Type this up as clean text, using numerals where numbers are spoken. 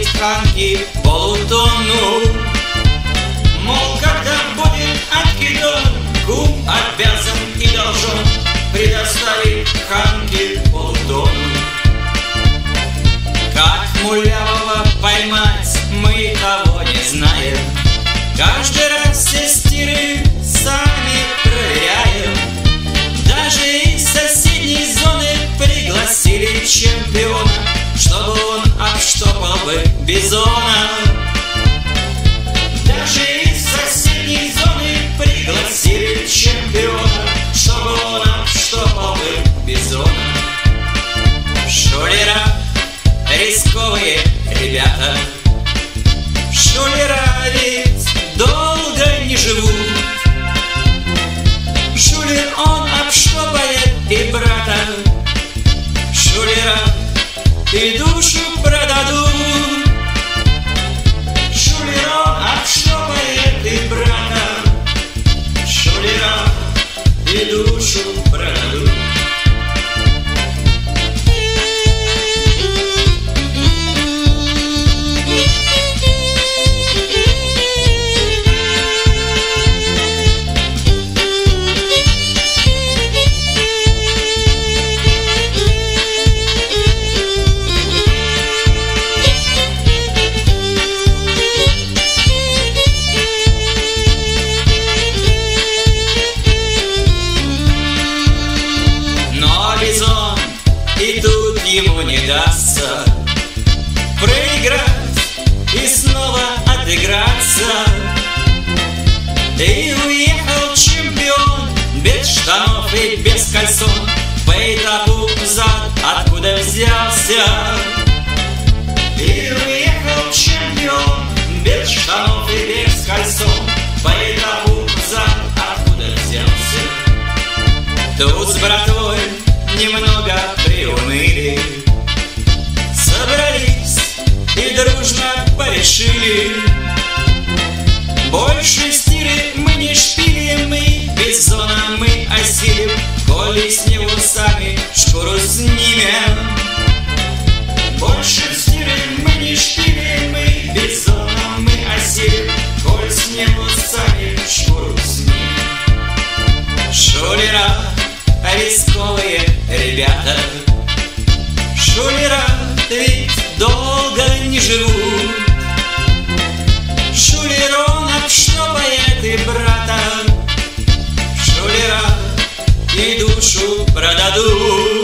Ханки полутонну. Мол, когда будет откидон, кум обязан и должен предоставить Ханки полутонну. Как мулявого поймать, мы того не знаем. Каждый раз все стиры сами проверяем. Даже из соседней зоны пригласили чемпиона, чтобы он обштопал бы бизона. Даже из соседней зоны пригласили чемпиона, чтобы он обштопал бы бизона. Шулера, рисковые ребята, шулера ведь долго не живут. Шулер он обштопает и брата, шулера и душу продадут. Шулер он обштопает и брата, шулера и душу продадут. И тут ему не дастся проиграть и снова отыграться. И уехал чемпион без штанов и без кальсон по этапу взад, откуда взялся. И уехал чемпион без штанов и без кальсон по этапу взад, откуда взялся. Тут с братвой немного приуныли, собрались и дружно порешили: больше стиры мы не шпилим, и бизона мы осилим, коли с него сами шкуру снимем. Больше стиры мы не шпилим, и бизона мы осилим, коли с него сами шкуру снимем. Шулера, рисковые ребята, шулера ведь долго не живут. Шулер он обштопает и брата, шулера и душу продадут.